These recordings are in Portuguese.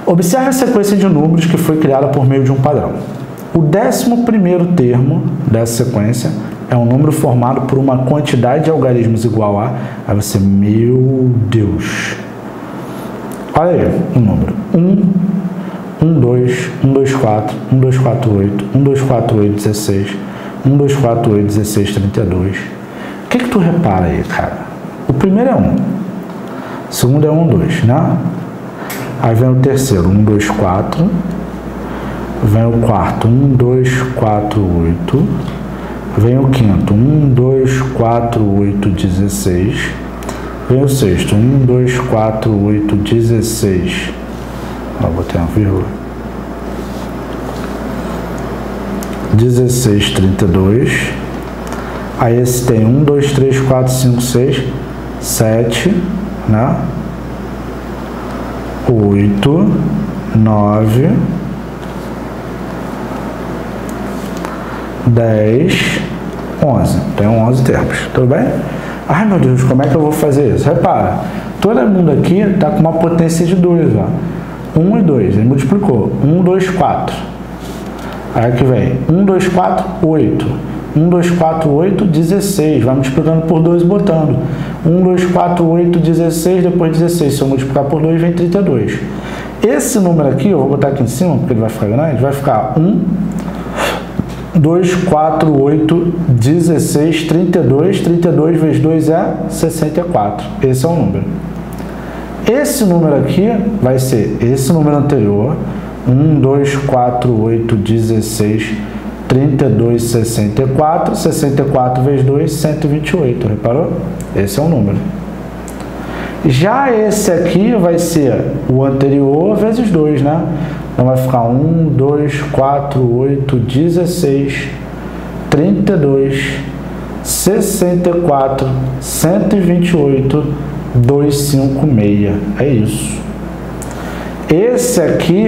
Observe a sequência de números que foi criada por meio de um padrão. O 11º termo dessa sequência é um número formado por uma quantidade de algarismos igual a... Aí você, meu Deus. Olha aí o número. 1, 2, 1, 2, 4, 1, 2, 4, 8, 1, 2, 4, 8, 16, 1, 2, 4, 8, 16, 32. O que tu repara aí, cara? O primeiro é 1. O segundo é 1, 2, né? Aí vem o terceiro, 1, 2, 4. Vem o quarto, 1, 2, 4, 8. Vem o quinto, 1, 2, 4, 8, 16. Vem o sexto, 1, 2, 4, 8, 16. Ó, botei uma vírgula. 16, 32. Aí esse tem 1, 2, 3, 4, 5, 6, 7, né? 8, 9, 10, 11. Tem 11 termos, tudo bem? Ai, meu Deus, como é que eu vou fazer isso? Repara, todo mundo aqui está com uma potência de 2, ó. 1 e 2, ele multiplicou. 1, 2, 4. Aí aqui vem 1, 2, 4, 8. 1, 2, 4, 8, 16. Vai multiplicando por 2 e botando. 1, 2, 4, 8, 16, depois 16. Se eu multiplicar por 2, vem 32. Esse número aqui, eu vou botar aqui em cima, porque ele vai ficar grande, vai ficar 1, 2, 4, 8, 16, 32. 32 vezes 2 é 64. Esse é o número. Esse número aqui vai ser esse número anterior. 1, 2, 4, 8, 16, 32, 64. 64 vezes 2, 128. Reparou? Esse é o número. Já esse aqui vai ser o anterior vezes 2, né? Então vai ficar 1, 2, 4, 8, 16, 32, 64, 128, 256. É isso. Esse aqui,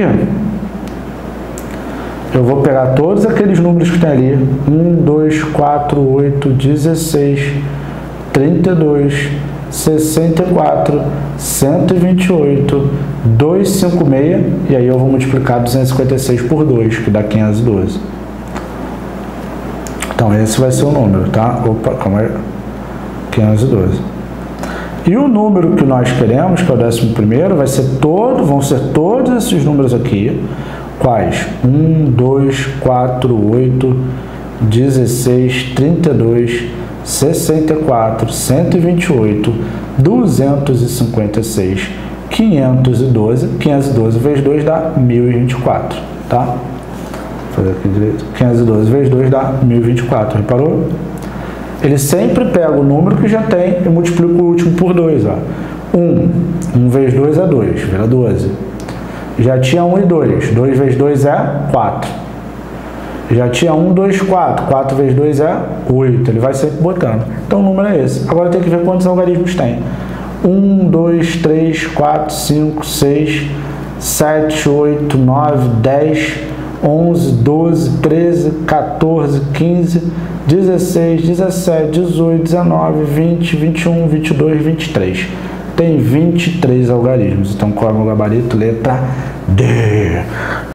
eu vou pegar todos aqueles números que tem ali. 1, 2, 4, 8, 16, 32, 64, 128, 256, e aí eu vou multiplicar 256 por 2, que dá 512. Então esse vai ser o número, tá? Opa, calma aí. 512. E o número que nós queremos, que é o 11º, vão ser todos esses números aqui. Quais? 1, 2, 4, 8, 16, 32, 64, 128, 256, 512. 512 vezes 2 dá 1024, tá? Vou fazer aqui direito. 512 vezes 2 dá 1024, reparou? Ele sempre pega o número que já tem e multiplica o último por 2, ó. 1 vezes 2 é 2, vira 12. Já tinha 1 e 2, 2 vezes 2 é 4. Já tinha 1, 2, 4. 4 vezes 2 é 8. Ele vai sempre botando. Então o número é esse. Agora tem que ver quantos algarismos tem. 1, 2, 3, 4, 5, 6, 7, 8, 9, 10, 11, 12, 13, 14, 15, 16, 17, 18, 19, 20, 21, 22, 23. Tem 23 algarismos. Então qual é o meu gabarito? Letra D.